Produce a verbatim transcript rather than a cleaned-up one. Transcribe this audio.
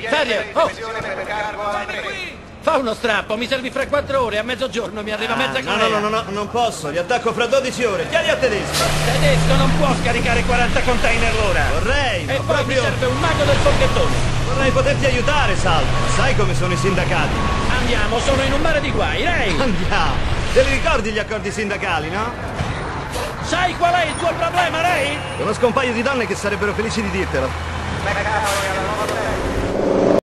Serio? Oh! Fa uno strappo, mi servi fra quattro ore, a mezzogiorno mi arriva Ah, mezza no, conea. no, no, no, no, non posso, li attacco fra dodici ore. Chiedi a tedesco. Tedesco non può scaricare quaranta container l'ora. Vorrei, E ma poi proprio... mi serve un mago del forchettone. Vorrei poterti aiutare, Salvo. Sai come sono i sindacati. Andiamo, sono in un mare di guai, lei! Andiamo. Te li ricordi gli accordi sindacali, no? Sai qual è il tuo problema, lei? Conosco un paio di donne che sarebbero felici di dirtelo.